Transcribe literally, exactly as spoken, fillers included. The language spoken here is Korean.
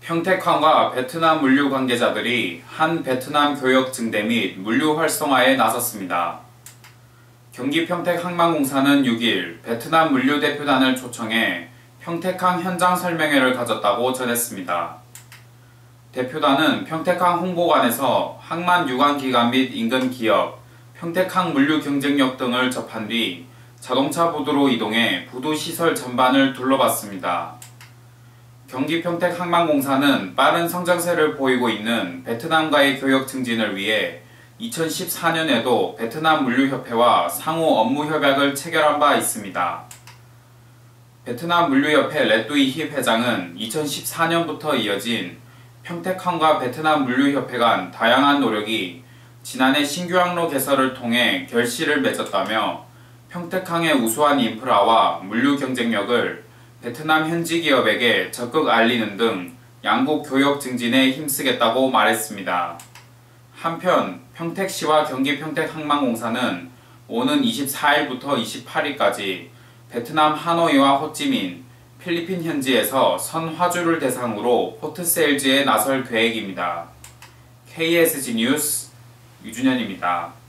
평택항과 베트남 물류 관계자들이 한 베트남 교역 증대 및 물류 활성화에 나섰습니다. 경기 평택항만공사는 육 일 베트남 물류 대표단을 초청해 평택항 현장 설명회를 가졌다고 전했습니다. 대표단은 평택항 홍보관에서 항만 유관기관 및 인근 기업, 평택항 물류 경쟁력 등을 접한 뒤 자동차 부두로 이동해 부두 시설 전반을 둘러봤습니다. 경기 평택항만공사는 빠른 성장세를 보이고 있는 베트남과의 교역 증진을 위해 이천십사 년에도 베트남 물류협회와 상호 업무 협약을 체결한 바 있습니다. 베트남 물류협회 레뚜이 힙 회장은 이천십사 년부터 이어진 평택항과 베트남 물류협회 간 다양한 노력이 지난해 신규 항로 개설을 통해 결실을 맺었다며 평택항의 우수한 인프라와 물류 경쟁력을 베트남 현지 기업에게 적극 알리는 등 양국 교역 증진에 힘쓰겠다고 말했습니다. 한편 평택시와 경기 평택항만공사는 오는 이십사 일부터 이십팔 일까지 베트남 하노이와 호찌민, 필리핀 현지에서 선화주를 대상으로 포트세일즈에 나설 계획입니다. 케이에스지 뉴스 유준현입니다.